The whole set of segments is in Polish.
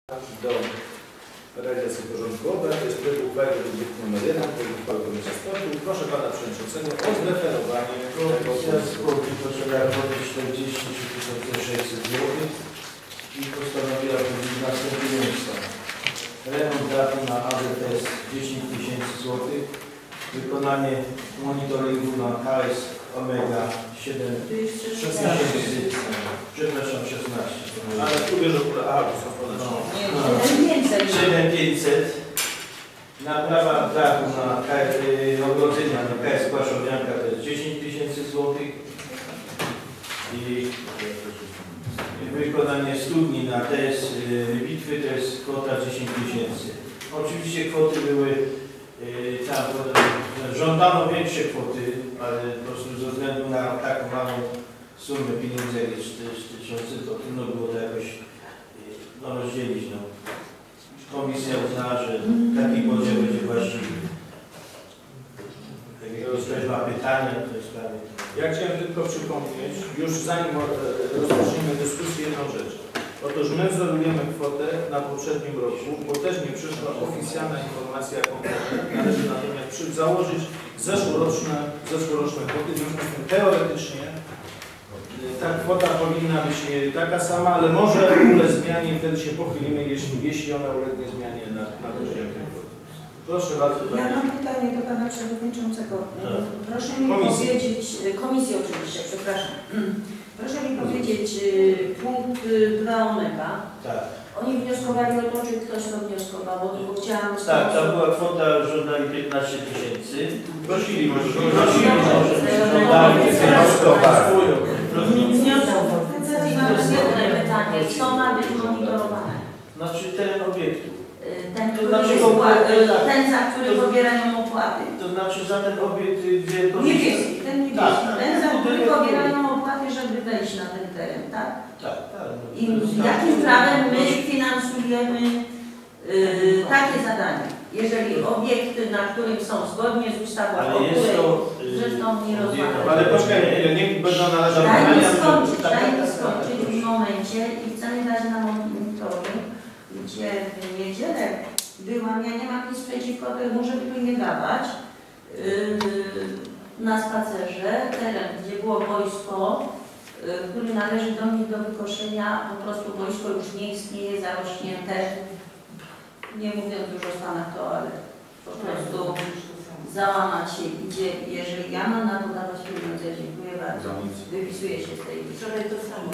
do realizacji porządku obrad. To jest projekt uchwały nr 1, projekt uchwały Komisji Sportu. Proszę Pana Przewodniczącego o zreferowanie Komisja Sportu posiadała kwotę 43 600 zł i postanowiła powiedzieć następująco. Remont dachu na AZS 10 000 zł, wykonanie monitoringu na KS Omega 7 16, przepraszam 16. Ale tu bierze to są podane. 7500. Naprawa dachu na ogrodzenia na KS Płaszowianka to jest 10 000 zł i wykonanie studni na TS Bitwy to jest kwota 10 000. Oczywiście kwoty były tam żądano większe kwoty, ale po prostu ze względu na taką małą sumę pieniędzy jak jest 40 000, to trudno było to jakoś rozdzielić. Komisja uznała, że taki podział będzie właściwy. Ktoś ma pytania w tej sprawie. Ja chciałem tylko przypomnieć, już zanim rozpoczniemy dyskusję, jedną rzecz. Otóż my wzorujemy kwotę na poprzednim roku, bo też nie przyszła oficjalna informacja konkretna. Należy natomiast założyć zeszłoroczne kwoty. W związku z tym teoretycznie ta kwota powinna być taka sama, ale może ulec zmianie i wtedy się pochylimy, jeśli ona ulegnie zmianie na poziomie kwoty. Proszę bardzo. Ja mam pytanie do Pana Przewodniczącego. Proszę mi powiedzieć, komisji oczywiście, przepraszam. Proszę mi powiedzieć, punkt 2 Omega. Tak. Oni wnioskowali o to, czy ktoś to wnioskował, bo tylko chciałam... Tak, to była kwota, żądali 15 000. Prosili może. Mam jedno pytanie. Co ma być monitorowane? Znaczy teren obiektu. Ten, za który pobierają opłaty. To znaczy za ten obiekt, gdzie... Niebieski, ten niebieski. Tak, ten, za który pobierają opłaty, żeby wejść na ten teren, tak? Tak, tak. I jakim prawem my finansujemy takie zadania? Jeżeli obiekty, na których są zgodnie z ustawą, ale o jest której to, zresztą nie rozmawiamy. Ale poczekaj, niech będą należały Dajmy pytania. skończyć w momencie i chcemy dać na monitoring, gdzie w niedzielę byłam, ja nie mam nic przeciwko temu, żeby tu nie dawać, na spacerze, teren, gdzie było wojsko, który należy do mnie do wykoszenia, po prostu wojsko już nie istnieje, zarośnięte, nie mówiąc już o stanach to, ale po prostu załamać się idzie, jeżeli ja mam na to dawać pieniądze, dziękuję bardzo, wypisuję się z tej wczoraj to samo,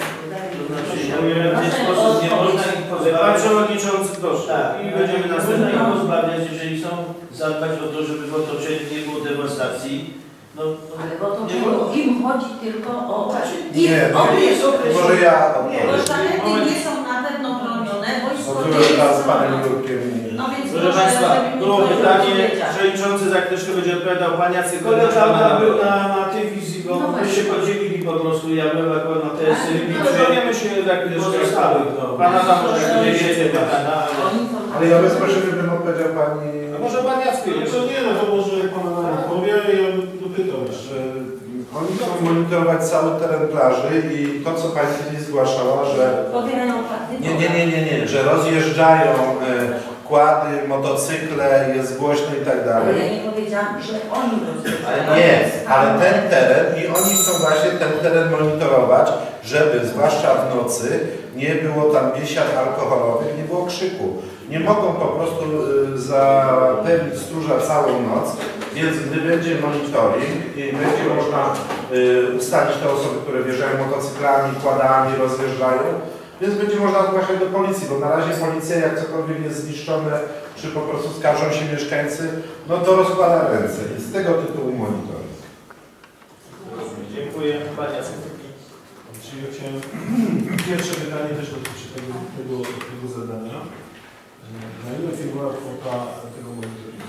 Pan Przewodniczący, proszę. Tak, I będziemy następnie pozbawiać, jeżeli chcą zadbać o to, żeby w otoczeniu nie było dewastacji. No, ale w otoczeniu im chodzi tylko o nie, może ja... Bo sztanety nie są na pewno chronione, wojsko nie z panem jest Jurkiem. No więc proszę Państwa, było pytanie, przewodniczący za chwileczkę będzie odpowiadał, Pan Jacek kolega był na tej wizji, bo my się podzielili po prostu, ja byłem akurat na TS dowiemy się za chwileczkę. Pan Adam może więcej pytania, ale ja bezpośrednio bym odpowiedział Pani... a może Pan Jacek to nie, no to może Pan Adam powie, ja bym dopytał jeszcze. Oni chcą monitorować cały teren plaży i to, co Pani kiedyś zgłaszała, że... Pobierają opłaty. Nie, że rozjeżdżają kłady, motocykle, jest głośno i tak dalej. Ale ja nie powiedziałam, że oni rozjeżdżają. Nie, ale ten teren i oni chcą właśnie ten teren monitorować, żeby zwłaszcza w nocy nie było tam biesiad alkoholowych, nie było krzyku. Nie mogą po prostu zapewnić stróża całą noc, więc gdy będzie monitoring i będzie można ustalić te osoby, które wjeżdżają motocyklami, kładami, rozjeżdżają, więc będzie można właśnie do policji, bo na razie policja jak cokolwiek jest zniszczone, czy po prostu skarżą się mieszkańcy, no to rozkłada ręce i z tego tytułu monitoring. Dziękuję. Pan Jacek. Czyli ja chciałem, pierwsze pytanie też dotyczy tego zadania. Na ile figura kwota tego monitoringu?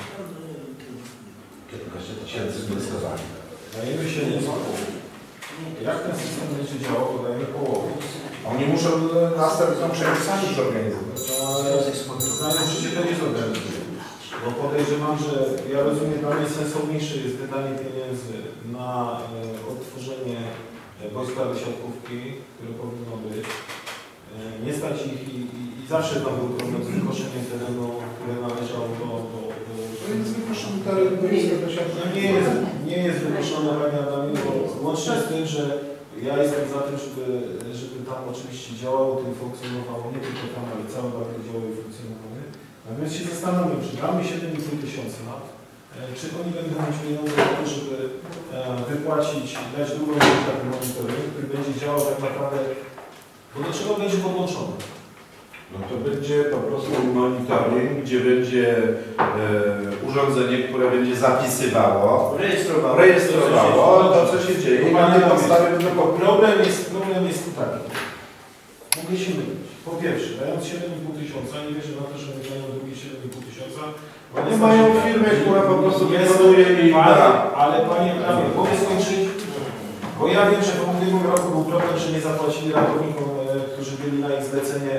15 000 wnioskowani. Na ile się nie jak ten system będzie działał, podajemy połowę. Oni muszą następną przejść sami zorganizować. Zdanie życie to nie zorganizuje. Bo podejrzewam, że ja rozumiem, dla mnie sensowniejsze jest wydanie pieniędzy na odtworzenie boiska do siatkówki, które powinno być. Nie stać ich i zawsze tam był problem z wykoszeniem terenu, które należało do To jest wykoszony teren boiska do siatkówki. nie jest wykoszone, Panie Adamie, bo łącznie z tym, że ja jestem za tym, żeby tam oczywiście działało, to funkcjonowało, nie tylko tam, ale całe bardzo działało i funkcjonowały. Natomiast się zastanawiam, czy damy 7,5 tysiąca, czy oni będą mieć pieniądze na to, żeby wypłacić, dać drugą taki monitoring, który będzie działał tak naprawdę, bo do czego będzie podłączony? No to będzie po prostu monitoring, gdzie będzie urządzenie, które będzie zapisywało, rejestrowało to, co się dzieje i na tej podstawie Problem jest tu taki. Mogę się mylić. Po pierwsze, dając 7,5 tysiąca, nie wierzę na to, że my dają drugie 7,5 tysiąca. nie mają firmy, która po prostu jest wykonuje i ale Panie Adamie, mogę skończyć? Bo ja wiem, że w ubiegłym roku był problem, że nie zapłacili ratownikom, którzy byli na ich zlecenie,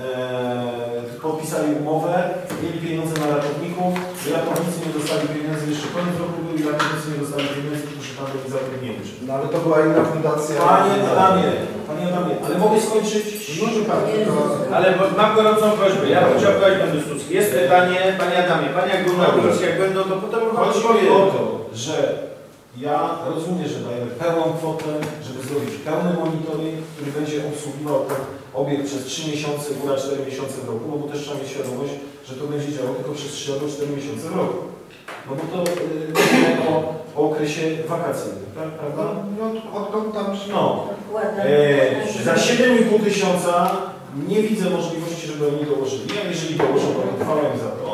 podpisali umowę, mieli pieniądze na ratowników, ratownicy nie dostali pieniędzy, jeszcze koniec roku był i ratownicy nie dostali pieniędzy, którzy tam byli zatrudnieni. No ale to była inna fundacja. Panie Adamie, ale mogę skończyć? Może Pan, Ale mam gorącą prośbę, ja bym chciał prowadzić tę dyskusję. Jest pytanie, Panie Adamie, Panie jak był na komisji, jak będą, to potem Chodzi mi o to, że ja rozumiem, że dajemy pełną kwotę, żeby zrobić pełny monitoring, który będzie obsługiwał ten obiekt przez 3 miesiące, góra 4 miesiące w roku, no bo też trzeba mieć świadomość, że to będzie działało tylko przez 3 albo 4 miesiące w roku. No bo to mówimy o okresie wakacyjnym, tak, prawda? no odkąd tam się... No. Za 7,5 tysiąca nie widzę możliwości, żeby oni dołożyli, a jeżeli dołożą, to chwała im za to.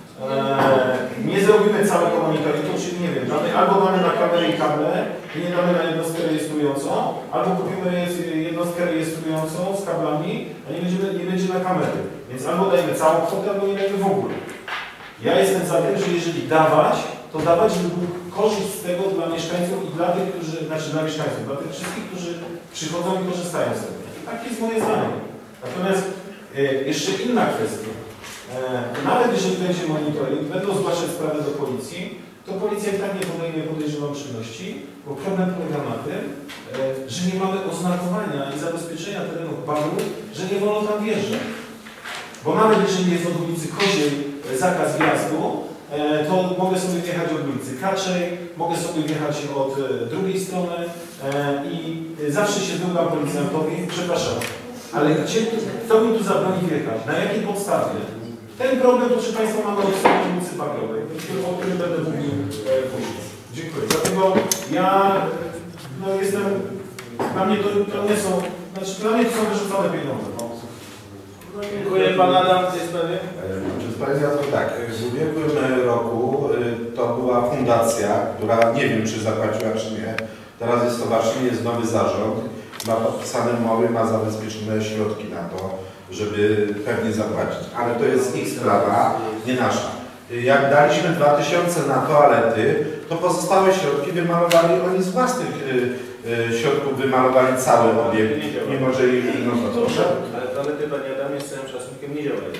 Nie zrobimy całego monitoringu, czyli nie wiem, albo damy na kamerę i kable i nie damy na jednostkę rejestrującą, albo kupimy jednostkę rejestrującą z kablami, a nie będzie na kamery. Więc albo dajemy całą kwotę, albo nie dajemy w ogóle. Ja jestem za tym, że jeżeli dawać, to dawać, żeby był korzyść z tego dla mieszkańców i dla tych, którzy, dla mieszkańców, dla tych wszystkich, którzy przychodzą i korzystają z tego. Takie jest moje zdanie. Natomiast jeszcze inna kwestia. Nawet jeżeli będzie monitoring, będą zgłaszać sprawę do policji, to policja i tak nie podejmie, podejrzewam, czynności, bo problem polega na tym, że nie mamy oznakowania i zabezpieczenia terenów bagów, że nie wolno tam wjeżdżać. Bo nawet jeżeli jest od ulicy Koziej zakaz wjazdu, to mogę sobie wjechać od ulicy Kaczej, mogę sobie wjechać od drugiej strony i zawsze się drugam policjantowi, przepraszam, ale kto mi tu zabroni wjechać? Na jakiej podstawie? Ten problem, proszę Państwa, mamy od strony ulicy Bagrowej, o którym będę mówił później. Dziękuję. Dlatego ja jestem, dla mnie to nie są, dla mnie to są wyrzucone pieniądze. Dziękuję Pan Adam w tej sprawie. Proszę Państwa, to tak, w ubiegłym roku to była fundacja, która nie wiem, czy zapłaciła, czy nie. Teraz jest stowarzyszenie, jest nowy zarząd, ma podpisane umowy, ma zabezpieczone środki na to, żeby pewnie zapłacić. Ale to jest ich sprawa, nie nasza. Jak daliśmy 2000 na toalety, to pozostałe środki wymalowali oni z własnych środków, wymalowali cały obiekt, mimo że ich proszę. Ale toalety, Panie Adamie, z całym szacunkiem nie działają.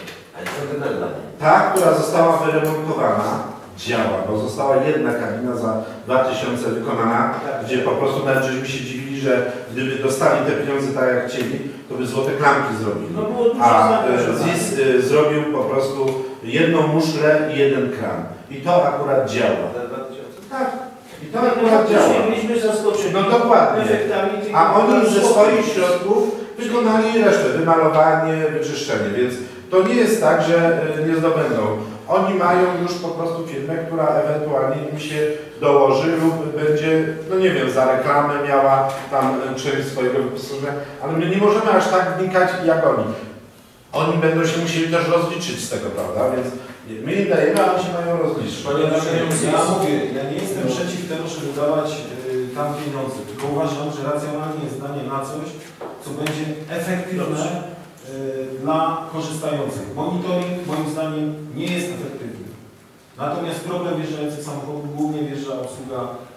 Ta, która została wyremontowana, działa, bo została jedna kabina za 2000 wykonana, gdzie po prostu nawet żeśmy się dziwili, że gdyby dostali te pieniądze tak jak chcieli, to by złote klamki zrobili. A ZIS zrobił po prostu jedną muszlę i jeden kran. I to akurat działa. Za 2000? Tak. I to akurat działa. Byliśmy zaskoczeni. No dokładnie. A oni ze swoich środków wykonali resztę, wymalowanie, wyczyszczenie, więc to nie jest tak, że nie zdobędą. Oni mają już po prostu firmę, która ewentualnie im się dołoży lub będzie, no nie wiem, za reklamę miała tam część swojego wyposażenia, ale my nie możemy aż tak wnikać jak oni. Oni będą się musieli też rozliczyć z tego, prawda? Więc my im dajemy, a oni się mają rozliczyć. Panie ja nie jestem przeciw temu, żeby dawać tam pieniądze, tylko uważam, że racjonalnie jest danie na coś, co będzie efektywne dla korzystających. Monitoring moim zdaniem nie jest efektywny. Natomiast problem wjeżdżających samochodów głównie wjeżdża obsługa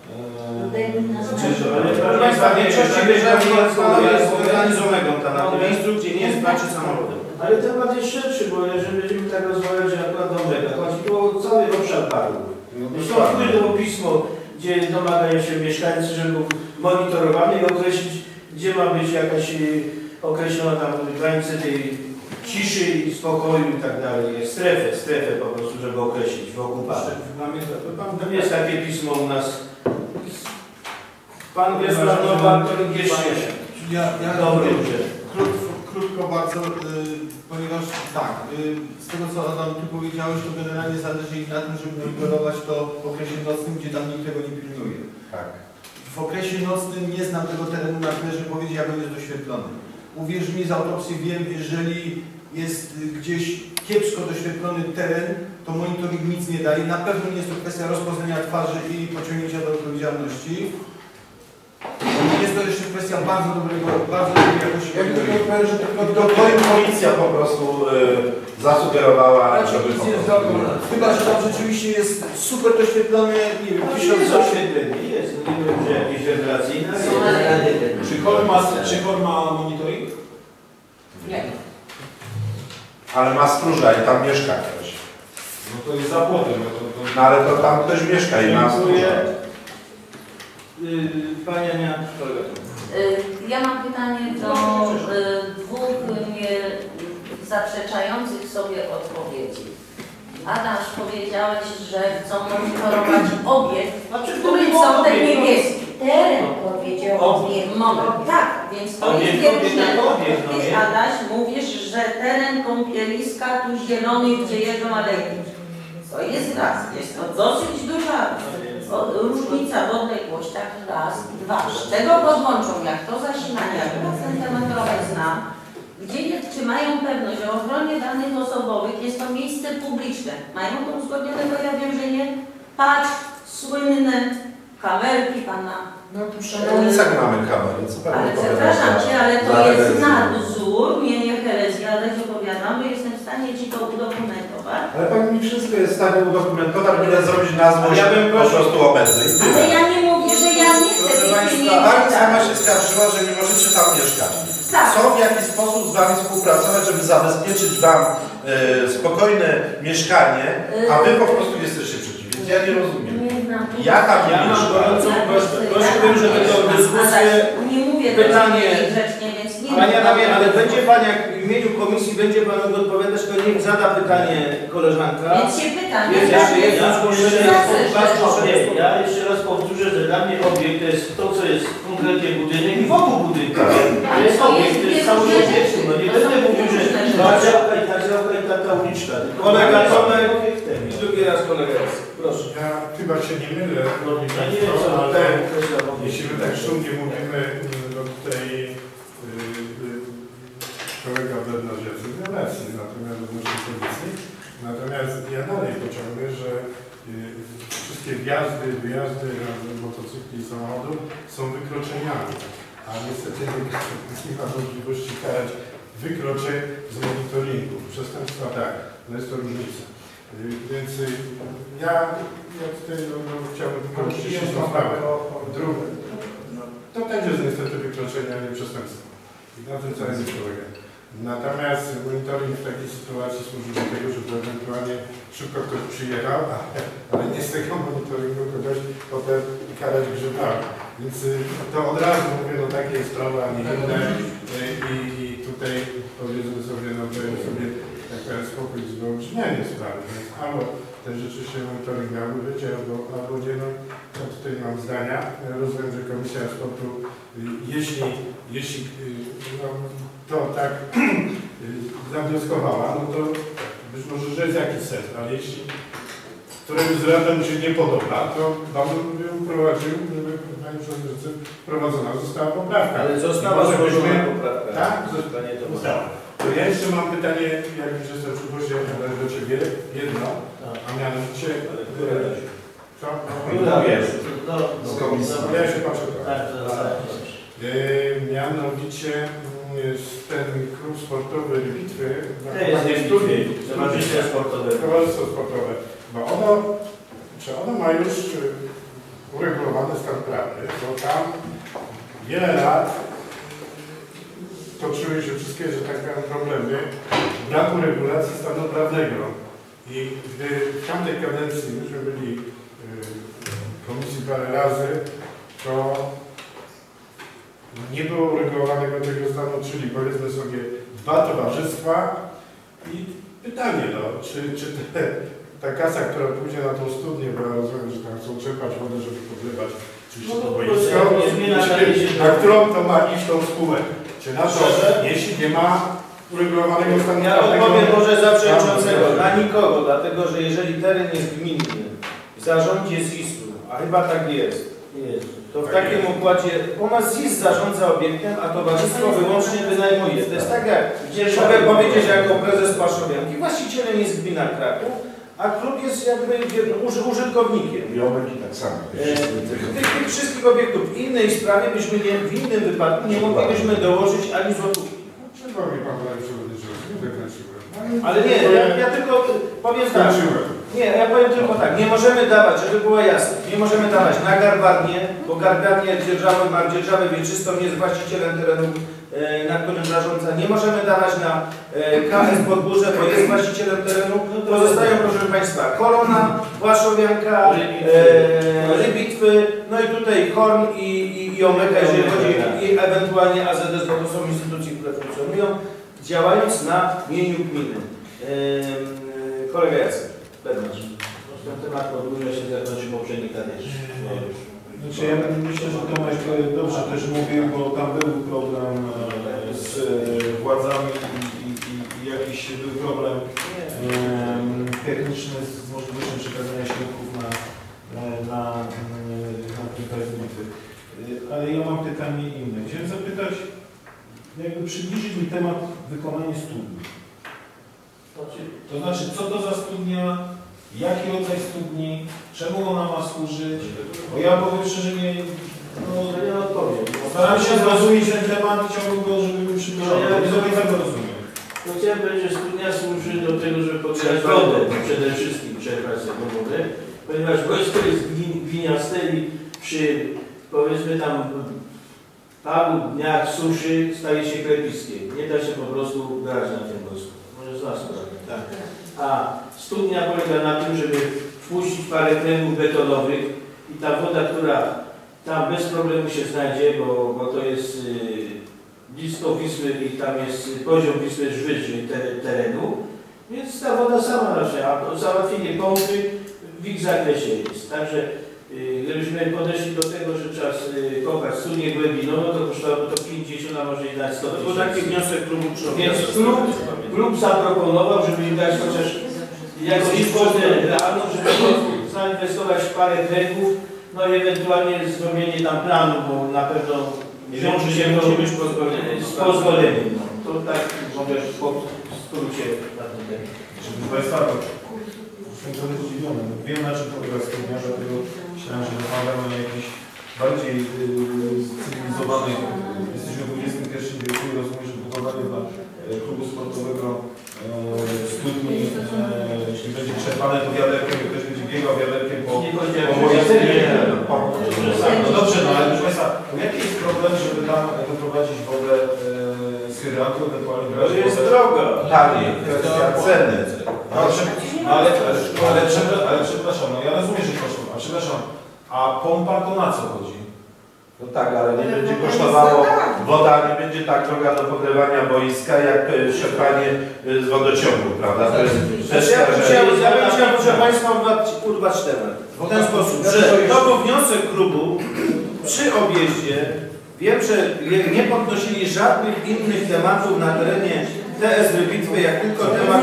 Proszę Państwa, w większości jest zorganizowanego na miejscu, gdzie nie jest znaczy samochodem. Ale temat jest szerszy, bo jeżeli będziemy tak rozmawiać, że akurat do Mreka, chodzi tu o cały obszar parku. Zresztą było pismo, gdzie domagają się mieszkańcy, żeby był monitorowany i określić, gdzie ma być jakaś określona tam granice tej ciszy i spokoju i tak dalej. Strefę po prostu, żeby określić wokół pana. To jest takie pismo u nas. Pan Wiesław Nowak, to jeszcze dobry urzęd. Krótko bardzo, ponieważ tak, z tego co Adam tu powiedziałeś, to generalnie zależy im na tym, żeby monitorować to w okresie nocnym, gdzie tam nikt tego nie pilnuje. Tak. W okresie nocnym nie znam tego terenu na tyle, żeby powiedzieć, jak on jest doświetlony. Uwierz mi, z autopsji wiem, jeżeli jest gdzieś kiepsko doświetlony teren, to monitoring nic nie daje. Na pewno nie jest to kwestia rozpoznania twarzy i pociągnięcia do odpowiedzialności. Jest to jeszcze kwestia bardzo dobrej jakości. Ja bym tylko powiedział, że to policja po prostu zasugerowała, żeby po prostu... Chyba, że tam rzeczywiście jest super doświetlone, nie wiem, Jest oświetlenie, jest. Nie wiem, że jakieś rewelacyjne. Czy KOR ma monitoring? Nie. Ale ma stróża i tam mieszka ktoś. No to jest za płotem. No ale to tam ktoś mieszka i ma stróża. Pani Ania, Ja mam pytanie do dwóch zaprzeczających sobie odpowiedzi. Adaś, powiedziałeś, że chcą monitorować obiekt, w którym są te niebieskie. Teren powiedział moment. Tak, więc to jest pierwszy. Ty, Adaś, mówisz, że teren kąpieliska tu zielony, gdzie jeżdżą alejki. To jest raz. Jest to dosyć duża różnica w odległościach. Raz. Dwa. Z czego podłączą, jak to zasilanie, jak na ten temat trochę znam, czy mają pewność o ochronie danych osobowych, jest to miejsce publiczne. Mają to uzgodnione, bo ja wiem, że nie. Patrz, słynne kamerki pana. No tu przy ulicach mamy kamery, co Ale pewnie przepraszam Cię, ale to jest nadzór, nie herezja, ale Ci opowiadam, bo jestem w stanie Ci to udokumentować. Ale Pani mi wszystko jest w stanie udokumentować, byle zrobić nazwę ja bym po prostu obecnej. Ale ja nie mówię, że ja nie chcę Proszę tych Państwa, pieniędzy. Pani sama się skarżyła, że nie możecie tam mieszkać. Tak. Chcą w jakiś sposób z Wami współpracować, żeby zabezpieczyć Wam spokojne mieszkanie, a Wy po prostu jesteście przeciwni. Więc ja nie rozumiem. Ja tam nie ja mam mieszkam. gorącą prośbę. Prosiłbym, żeby tę dyskusję... Nie mówię pytanie- grzecznie, więc nie Pani Adamie, ale będzie Pan, jak w imieniu komisji będzie Pan mógł odpowiadać, to niech zada pytanie koleżanka. Więc się pytam. Jest jeszcze jedno zgłoszenie. Ja jeszcze raz powtórzę, że dla mnie obiekt to jest to, co jest konkretnie budynek i wokół budynku. To jest obiekt, to jest samodzielny. No nie będę mówił, że ta działka i ta uliczka. Kolega Tomek i drugi raz kolega jest. Proszę. Ja chyba się nie mylę, Ja nie wiem, co ale to jeśli my tak szumnie mówimy, no tutaj kolega Bednarz Jacek miał rację, natomiast odnośnie policji. Natomiast ja dalej pociągnę, że wszystkie wjazdy, wyjazdy na motocykli i samochodów są wykroczeniami, a niestety nie ma możliwości karać wykroczeń z monitoringu. Przestępstwa tak, no jest to różnica. Więc ja tutaj chciałbym tylko przyczynić tą sprawę. Drugie, to też jest niestety wykroczenie, a nie przestępstwo. I na tym całym jest polega. Natomiast monitoring w takiej sytuacji służy do tego, żeby ewentualnie szybko ktoś przyjechał, ale nie z tego monitoringu kogoś potem karać grzywami. Więc to od razu mówię, no takie jest sprawa, a nie inne. I tutaj powiedzmy sobie, no to jest sobie taka spokój z wyolbrzymianiem sprawy. Więc albo te rzeczywiście monitoring miałby być, albo nie, no to tutaj mam zdania. Rozumiem, że Komisja Sportu, jeśli no, to tak zawnioskowała, no to być może, że jest jakiś sens, ale jeśli któremuś z radom się nie podoba, to bardzo bym uprowadził, żeby Pani Przewodniczący wprowadzona została poprawka. Ale została złożona poprawka. Tak? Panie Została. To ja jeszcze mam pytanie, jak już jestem przy głosie, do Ciebie, jedno, a mianowicie... Co? No, Wiesz. Z komisji. Ja się patrzę. Tak, Mianowicie ten klub sportowy Bitwy, Towarzystwo Sportowe. Towarzystwo Sportowe, bo ono ma już uregulowany stan prawny, bo tam wiele lat toczyły się wszystkie, że tak powiem, problemy braku regulacji stanu prawnego. I gdy w tamtej kadencji myśmy byli w komisji parę razy, to nie było uregulowanego tego stanu, czyli powiedzmy sobie 2 towarzystwa I pytanie, no, czy ta kasa, która pójdzie na tą studnię, bo ja rozumiem, że tam chcą czerpać wodę, żeby podlewać oczywiście to boisko, na którą to ma iść tą spółę? Czy na to, jeśli nie ma uregulowanego stanu Ja odpowiem może za przewodniczącego, na nikogo, dlatego że jeżeli teren jest gminny, w zarządzie ZIS-u, a chyba tak jest, to w takim układzie, u nas ZIS zarządza obiektem, a towarzystwo wyłącznie wynajmuje. To jest tak jak, mogę powiedzieć jako prezes Paszowianki, właścicielem jest gmina Kraków, a klub jest jakby użytkownikiem. I omegi tak samo. Tych wszystkich obiektów. W innej sprawie byśmy w innym wypadku nie moglibyśmy dołożyć ani złotówki. Czego mi pan tutaj przewodniczący? Nie wykręciłem. Ale nie, ja tylko powiem tak. Nie, ja powiem tylko tak. Nie możemy dawać, żeby było jasne, nie możemy dawać na Garbarnie, bo Garbarnie dzierżawę wieczystą jest właścicielem terenu, na którym zarządza. Nie możemy dawać na KS Podgórze, bo jest właścicielem terenu. Pozostają, proszę Państwa, Korona, Płaszowianka, Rybitwy, no i tutaj Horn i Omega, jeżeli chodzi, i ewentualnie AZS, bo to są instytucje, które funkcjonują, działając na mieniu gminy. Kolega Jacek, Bednarz. Ten temat podwórza się zakończy poprzedniej kadencji. Znaczy, ja myślę, że Tomasz dobrze też mówił, bo tam był problem z władzami i jakiś był problem techniczny z możliwością przekazania środków na kilka bitwy. Ale ja mam pytanie inne. Chciałem zapytać, jakby przybliżyć mi temat wykonania studni. To znaczy, co to za studnia? Jaki rodzaj studni, czemu ona ma służyć? Bo ja powiem szczerze, ja odpowiem. Staram się zrozumieć ten temat i chciałbym go, żeby mi przybliżał. Ja nie do końca go rozumiem. No chciałem powiedzieć, że studnia służy do tego, żeby podgrzać wodę, przede wszystkim czerpać z tego wodę, ponieważ wojsko jest gliniaste i przy, powiedzmy tam, paru dniach suszy staje się klepiskiem. Nie da się po prostu grać na tym wojsku. Może z nas tak. A studnia polega na tym, żeby wpuścić parę kręgów betonowych i ta woda, która tam bez problemu się znajdzie, bo to jest blisko Wisły i tam jest poziom Wisły jest wyżej terenu, więc ta woda sama rośnie, a załatwienie pompy w ich zakresie jest. Także gdybyśmy podeszli do tego, że trzeba kopać studnię głębinową, to kosztowałoby to 50, a może i dać 100 000. To był taki wniosek klubu przy Więc klub zaproponował, żeby im dać chociaż jakąś kwotę realną, żeby zainwestować w parę kręgów, no i ewentualnie zrobienie tam planu, bo na pewno wiąże się musi być z pozwoleniem. No. To tak mogę po skrócie na ten temat. Proszę Państwa, jestem trochę zdziwiony. Wiem, na czym polega studnia, dlatego myślałem, że rozmawiamy o jakiejś bardziej cywilizowanej. Jesteśmy w XXI wieku i rozumiem, że budowanie dla klubu sportowego studni, jeśli będzie czerpane to wiaderkiem, ktoś będzie biegał wiaderkiem po no dobrze, no ale proszę Państwa, jaki jest problem, żeby tam wyprowadzić wodę z hydrantu, ewentualnie brać wodę? To jest droga. Taniej, kwestia ceny. Ale przepraszam, no ja rozumiem, że kosztuje, a przepraszam, a pompa to na co chodzi? No tak, ale nie będzie kosztowało, woda nie będzie tak droga do podlewania boiska, jak czerpanie z wodociągu, prawda? To jest kwestia, ja bym chciał, proszę Państwa, urwać temat. W ten sposób, że to był wniosek klubu przy objeździe. Wiem, że nie podnosili żadnych innych tematów na terenie TS Rybitwy, jak tylko temat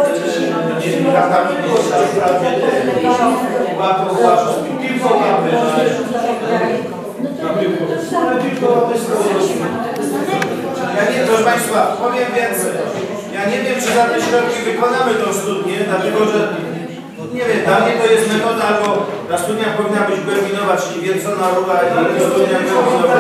Ja nie, proszę Państwa, powiem więcej. Ja nie wiem, czy za te środki wykonamy tą studnię, dlatego że nie wiem, dla mnie to jest metoda, albo ta studnia powinna być głębinowa, czyli wiercona rura i studnia głębinowa.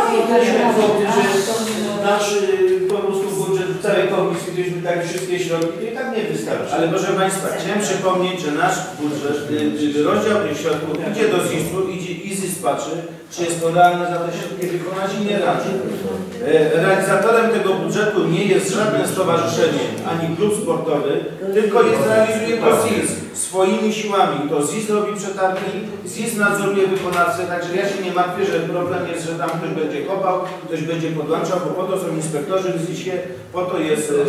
Nasz po prostu budżet całej komisji, gdybyśmy dali wszystkie środki, to i tak nie wystarczy. Ale proszę Państwa, chciałem przypomnieć, że nasz budżet, rozdział tych środków idzie do ZIS-u, idzie i ZIS patrzy, czy jest to realne za te środki wykonać i nie raczej. Realizatorem tego budżetu nie jest żadne stowarzyszenie, ani klub sportowy, tylko realizuje to ZIS swoimi siłami. To ZIS robi przetargi, ZIS nadzoruje wykonawcę, także ja się nie martwię, że problem jest, że tam ktoś będzie kopał, ktoś będzie podłączał, bo po to są inspektorzy w ZIS-ie, po to jest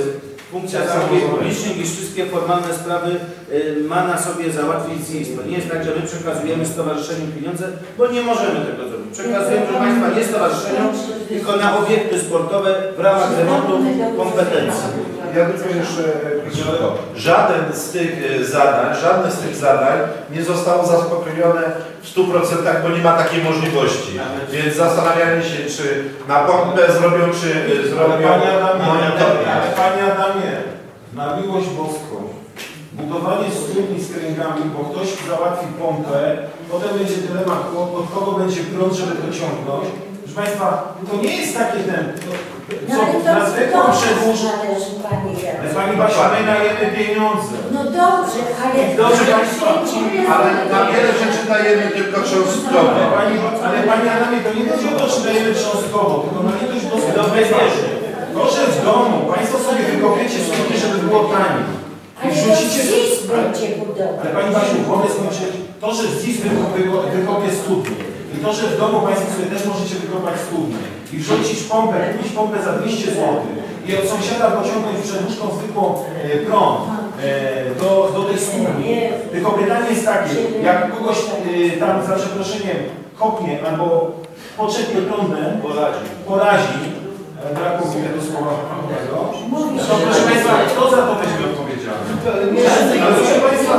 funkcja zamówień publicznych i wszystkie formalne sprawy ma na sobie załatwić ZIS. To nie jest tak, że my przekazujemy stowarzyszeniu pieniądze, bo nie możemy tego zrobić. Przekazujemy, proszę Państwa, nie stowarzyszeniu, tylko na obiekty sportowe w ramach remontu kompetencji. Ja tylko jeszcze krótko. Żadne z tych zadań nie zostało zaspokojone w 100%, bo nie ma takiej możliwości. Więc zastanawiamy się, czy na pompę zrobią, czy zrobią monitoring. Panie Adamie, na miłość boską, budowanie studni z kręgami, bo ktoś załatwi pompę, potem będzie dylemat, od kogo będzie prąd, żeby to ciągnąć. Proszę Państwa, to nie jest takie ten, na zwykłą przedłużę. Ale Pani Basia, my dajemy pieniądze. No dobrze, ale... Dobrze Państwa, Ale na wiele rzeczy dajemy tylko cząstkowo. ale Pani Adamie, to nie chodzi o to, czy dajemy cząstkowo, tylko na litość boską. To, że w domu Państwo sobie wykopiecie studnie, żeby było taniej. Ale to ZIS będzie budował. Ale Pani Basiu, mogę skończyć. To, że ZIS wykopie studnie i to, że w domu Państwo sobie też możecie wykopać studnie i wrzucić pompę, kupić pompę za 200 zł i od sąsiada pociągnąć przedłużką zwykłą prąd do tej studni. Tylko pytanie jest takie, jak kogoś tam za przeproszeniem kopnie albo poczepie prądem, porazi, brakuje tego słowa fachowego, to proszę Państwa, kto za to weźmie odpowiedzialność? Ale proszę Państwa,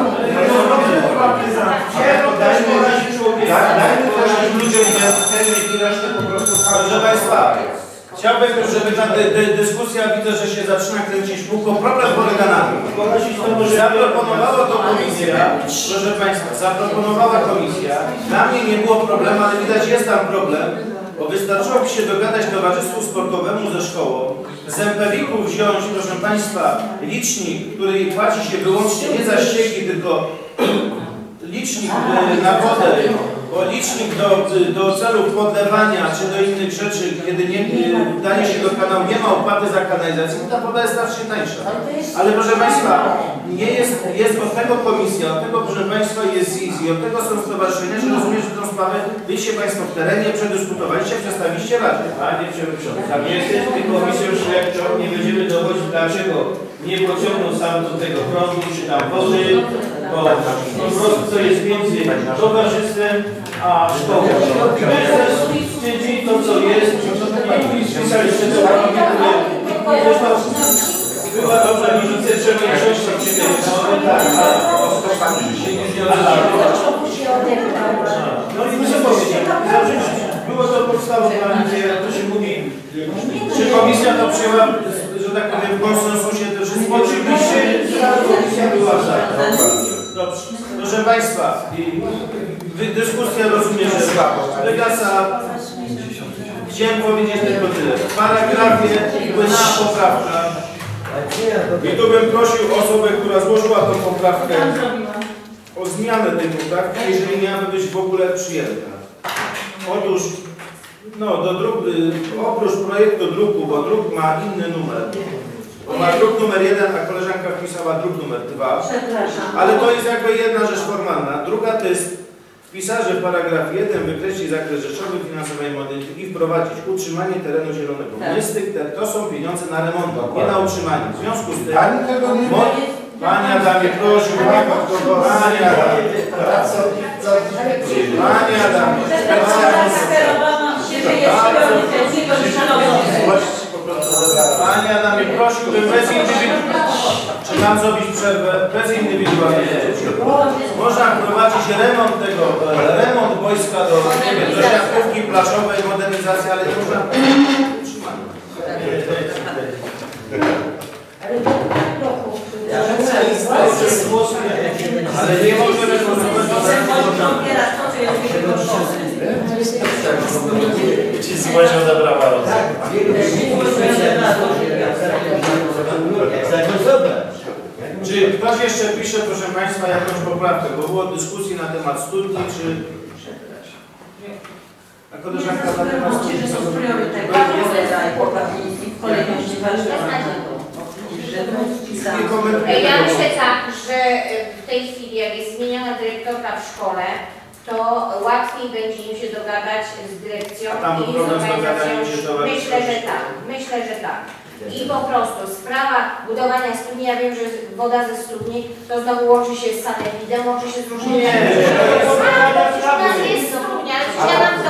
Dajmy też tym ludziom termin i resztę po prostu. Proszę Państwa, chciałbym już, żeby ta dyskusja, widzę, że się zaczyna kręcić kółko. Problem polega na tym, zaproponowała to komisja, proszę Państwa, zaproponowała komisja, dla mnie nie było problemu, ale widać jest tam problem, bo wystarczyłoby się dogadać towarzystwu sportowemu ze szkołą, z MPWiK-u wziąć, proszę Państwa, licznik, który płaci się wyłącznie nie za ścieki, tylko licznik na wodę, bo licznik do celów podlewania czy do innych rzeczy, kiedy daje się do kanału, nie ma opłaty za kanalizację, to ta woda jest znacznie tańsza. Ale proszę Państwa, nie jest od tego komisja, od tego proszę Państwa jest ZIS i od tego są stowarzyszenia, że rozumiem, że tę sprawę byliście Państwo w terenie, przedyskutowaliście, przedstawiliście Radzie. Panie Przewodniczący, tam jesteśmy komisją śledczą, nie będziemy dowodzić, dlaczego nie pociągną sam do tego prądu czy tam wody, bo po prostu to jest między towarzystwem a szkołą. Stwierdzili to, co jest, i spisaliście to była dobra wicepremierzości przy tej szkole, tak, no i muszę powiedzieć, było to podstawą dla mnie, jak to się mówi, czy komisja to przyjęła, że tak powiem, w konsensusie też oczywiście komisja była za. Dobrze. Proszę Państwa, dyskusja rozumiem, że wygasa. Chciałem powiedzieć tylko tyle. W paragrafie wpłynęła poprawka. I tu bym prosił osobę, która złożyła tą poprawkę o zmianę tej poprawki, jeżeli miałaby być w ogóle przyjęta. Otóż, no, oprócz projektu druku, bo druk ma inny numer. Bo ma druk numer 1, a koleżanka wpisała druk numer 2. Ale to jest jakby jedna rzecz formalna. Druga to jest wpisarze w paragraf 1 wykreślić zakres rzeczowy finansowania modelki i wprowadzić utrzymanie terenu zielonego. To są pieniądze na remont, nie na utrzymanie. W związku z tym... Panie Adamie, proszę, Panie Adamie. Panie Adamie. Panie Adamie, prosiłbym bez indywidualności. Czy mam zrobić przerwę? Bez indywidualności. Można wprowadzić remont boiska do siatkówki plażowej, modernizacji, ale nie można utrzymania. Ale nie możemy Ci złożą zabrała Czy ktoś jeszcze pisze, proszę Państwa, jakąś poprawkę, bo było dyskusji na temat studni, czy... A koleżanka na temat studni... Ja myślę tak, że w tej chwili, jak jest zmieniona dyrektorka w szkole, to łatwiej będzie im się dogadać z dyrekcją i z organizacją. Myślę, że tak. I po prostu sprawa budowania studni, ja wiem, że woda ze studni to znowu łączy się z sanepidem, łączy się z różnymi rzeczami. U nas jest studnia, ale ja nam to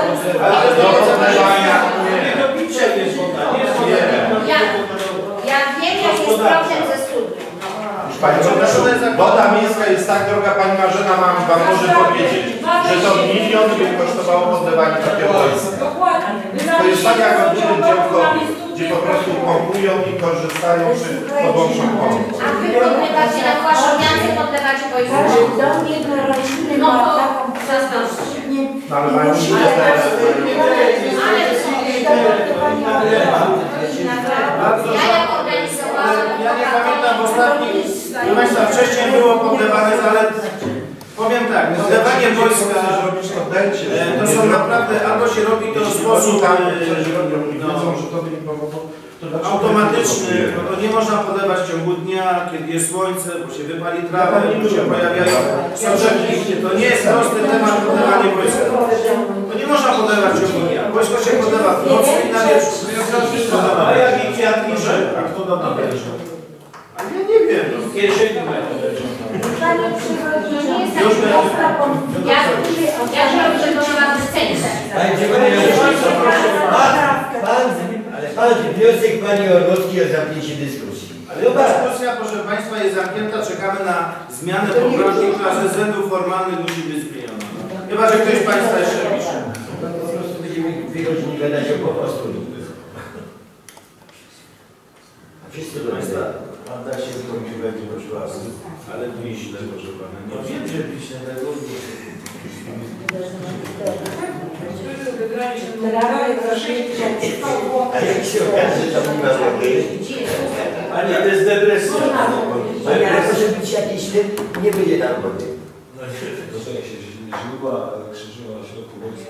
ja wiem, jaki jest problem ze studnią. Pani woda miejska jest tak droga, Pani Marzena Wam może powiedzieć, że to miliony by kosztowało podlewanie takiego wojska. To jest tak jak odbudy działkowi, gdzie po prostu pompują i korzystają czy podłączą pomp. A wy podlewacie na Właszowiance, podlewacie wojsko? Do mnie do rodziny ma taką zazdroszczenie. Ale mają inne Ja jak organizowałam... Ja nie pamiętam w ostatnich, proszę Państwa, wcześniej było podlewane, ale powiem tak, podlewanie wojska to są naprawdę, albo się robi to w sposób automatyczny, bo to nie można podlewać w ciągu dnia, kiedy jest słońce, bo się wypali trawę, bo się pojawiają soczewki. To nie jest prosty temat podlewanie wojska. To nie można podlewać w ciągu dnia. Wojsko się podlewa w nocy i na wieczór. A jaki kwiat i rzek? A kto da na węża? A ja nie wiem. Kieszeni Panie Przewodniczący, Ja się przygotowałam w centrum. Ale wniosek Pani Orłowskiej o zamknięcie dyskusji. Ale dyskusja, proszę Państwa, jest zamknięta. Czekamy na zmianę poprawki, która ze względów formalnych musi być zmieniona. Chyba, że ktoś z Państwa jeszcze pisze. Po prostu będziemy 2 godziny gadać o po prostu. Wszyscy do Państwa, Pan da się zrobić będzie proszę Was. ale piśle, proszę Pana. No wiem, że piśle tego nie. A jak się okaże, że nie ma wody? Panie, to jest depresja. A może być jakiś tym, nie będzie tam wody. No nie, To jak się źródła krzyżują na środku wojska.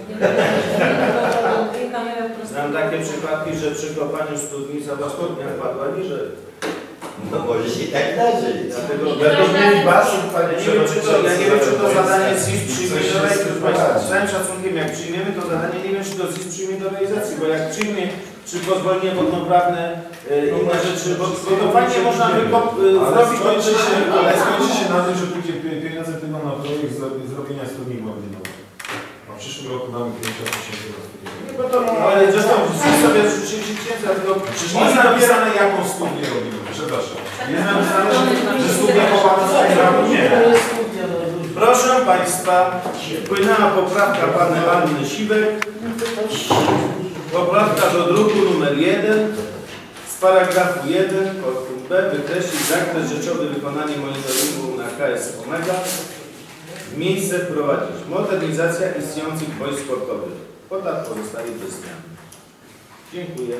Znam takie przypadki, że przy kopaniu studni cała studnia wpadła niżej. No może się tak darzyć. Dlatego Będą mieli basen, Panie ja nie wiem, czy to zadanie Przewodniczący. ZIS przyjmie do realizacji. Z całym szacunkiem, jak przyjmiemy to zadanie, nie wiem, czy to ZIS przyjmie do realizacji, bo jak przyjmie czy pozwolenie wodnoprawne, inne rzeczy, bo to fajnie można zrobić to Ale skończy się na tym, że pójdzie pieniądze tylko na projekt zrobienia studni głębinowej. A w przyszłym roku mamy 50 000 na studnię. ale zresztą ZIS sobie 30 tysięcy, tylko Przecież nie jest napisane, jaką studnię robimy. Przepraszam. Jest napisane, że studnia popada z programu. Nie. proszę Państwa, wpłynęła poprawka Pani Anny Siwek. Poprawka do druku numer 1 z paragrafu 1 podpunkt B wykreślić zakres rzeczowy wykonania monitoringu na KS Omega. W miejsce wprowadzić modernizacja istniejących boisk sportowych. Podat pozostaje bez zmian. Dziękuję.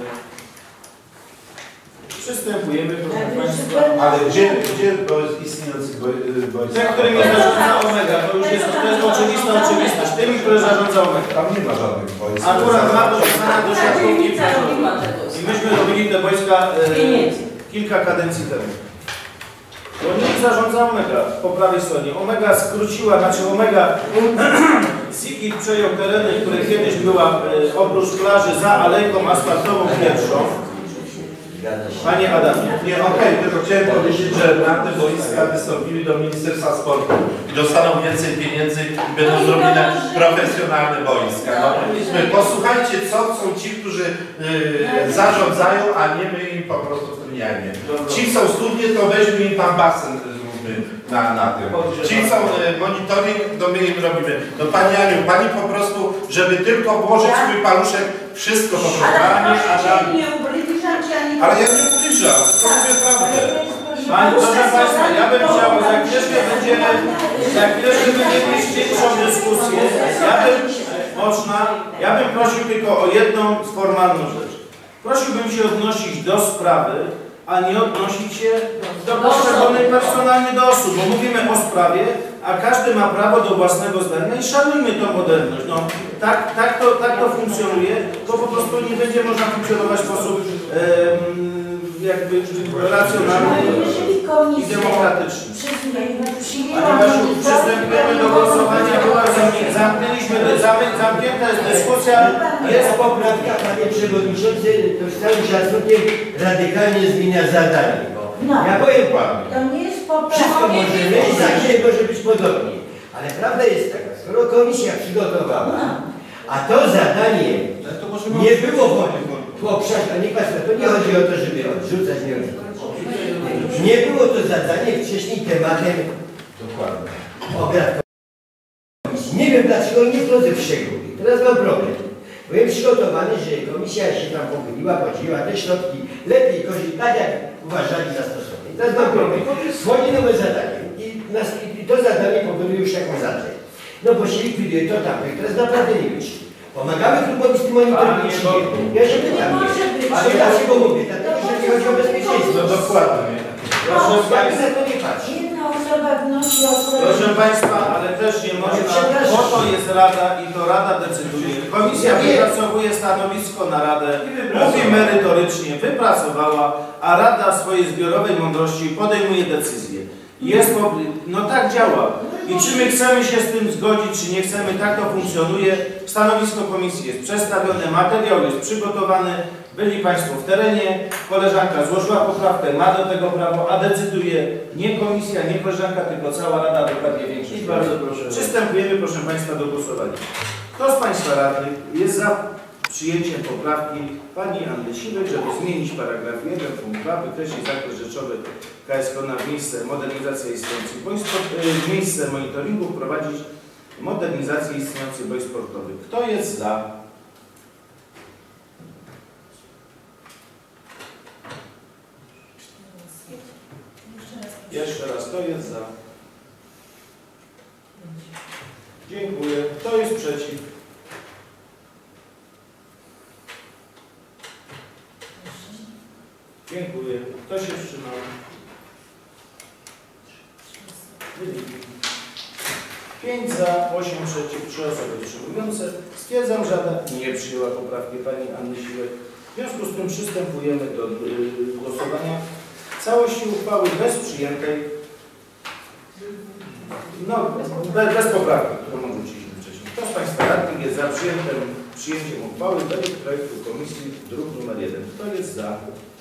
Przystępujemy, proszę Państwa. Ale gdzie istniejący boisk? Te, którymi zarządza Omega, to już jest oczywista oczywistość. Tymi, które zarządza Omega. Tam nie ma żadnych boisk. Akurat ma to do siatkówki i myśmy robili te wojska kilka kadencji temu. Bo nimi zarządza Omega po prawej stronie. Omega skróciła, Omega Sikit przejął tereny, które kiedyś była oprócz plaży za alejką asfaltową pierwszą. Panie Adamie. Nie, okej, tylko chciałem powiedzieć, że na te boiska wystąpili do Ministerstwa Sportu i dostaną więcej pieniędzy i będą zrobione profesjonalne boiska. No, posłuchajcie, co są ci, którzy zarządzają, a nie my im po prostu trudniajmy. Ci są studnie, to weźmy im tam basen zróbmy na tym. Ci są monitoring, to my im robimy. No Pani Aniu, Pani po prostu, żeby tylko włożyć swój paluszek, wszystko po prostu. Ale ja nie ubliżam, to mówię prawdę. Proszę Państwa, ja bym chciał, jak wreszcie będziemy mieć większą dyskusję, ja bym prosił tylko o jedną formalną rzecz. Prosiłbym się odnosić do sprawy, a nie odnosić się do poszczególnych personalnie do osób, bo mówimy o sprawie, a każdy ma prawo do własnego zdania i szanujmy tą moderność. No, tak to funkcjonuje, to po prostu nie będzie można funkcjonować w sposób jakby racjonalny i demokratyczny. Ponieważ przystępujemy do głosowania, była zamknięta jest dyskusja, Jest poprawka, panie przewodniczący, to z całym szacunkiem radykalnie zmienia zadanie. No. Ja powiem panu, To nie jest wszystko poprawka. możemy i za chwilę może być podobnie. Ale prawda jest taka, skoro komisja przygotowała, a to zadanie nie było w obszarze, to nie patrzę, to nie chodzi o to, żeby odrzucać, nie odrzucać. Nie było to zadanie wcześniej tematem obrad komisji. Nie wiem dlaczego nie wchodzę w szczegóły. Teraz mam problem. Byłem przygotowany, że komisja się tam pochyliła, podzieliła te środki lepiej, gorzej, tak jak uważali za stosowne. I teraz mam problem. Wchodzi nowe zadanie i to zadanie powoduje już jakąś zadanie. No bo się likwiduje to tam, i teraz naprawdę nie wiem. Pomagamy klubowi z tym monitoringiem. Ja się pytam, ale dlaczego mówię? Dlatego, że nie chodzi o bezpieczeństwo. No dokładnie. Proszę Państwa, to nie patrzy. Jedna osoba wnosi o Proszę Państwa, ale też nie można, po to jest Rada i to Rada decyduje. Komisja wypracowuje stanowisko na Radę, mówi merytorycznie, wypracowała, a Rada swojej zbiorowej mądrości podejmuje decyzję. No tak działa. I czy my chcemy się z tym zgodzić, czy nie chcemy, tak to funkcjonuje. Stanowisko komisji jest przedstawione, materiał jest przygotowany, byli Państwo w terenie, koleżanka złożyła poprawkę, ma do tego prawo, a decyduje nie komisja, nie koleżanka, tylko cała Rada, dokładnie większość. I bardzo proszę. Przystępujemy, proszę Państwa, do głosowania. Kto z Państwa radnych jest za przyjęciem poprawki pani Anny Siwek, żeby zmienić paragraf 1 punkt 2, wykreślić zakres rzeczowy KSK na miejsce modernizacji instytucji w miejsce monitoringu wprowadzić modernizację istniejących boisk sportowych. Kto jest za? Jeszcze raz, kto jest za? Dziękuję. Kto jest przeciw? Dziękuję. Kto się wstrzymał? Wyniki. 5 za, 8 przeciw, 3 osoby wstrzymujące. Stwierdzam, że Rada nie przyjęła poprawki pani Anny Siwek. W związku z tym przystępujemy do głosowania całości uchwały bez przyjętej, bez poprawki, którą odrzuciliśmy wcześniej. Kto z Państwa radnych jest za przyjęciem uchwały według projektu komisji druk nr 1? Kto jest za?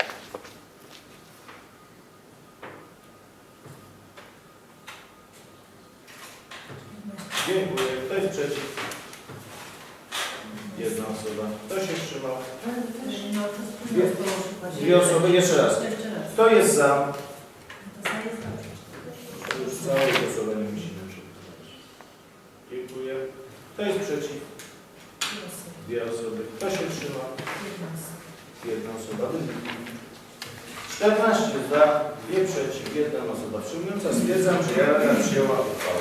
Dziękuję. Kto jest przeciw? Jedna osoba. Kto się wstrzymał? Dwie osoby. Jeszcze raz. Kto jest za? Już całe głosowanie musimy przeprowadzić. Dziękuję. Kto jest przeciw? Dwie osoby. Kto się wstrzymał? Jedna osoba. 14 za, 2 przeciw, 1 osoba wstrzymująca. Stwierdzam, że Rada przyjęła uchwałę.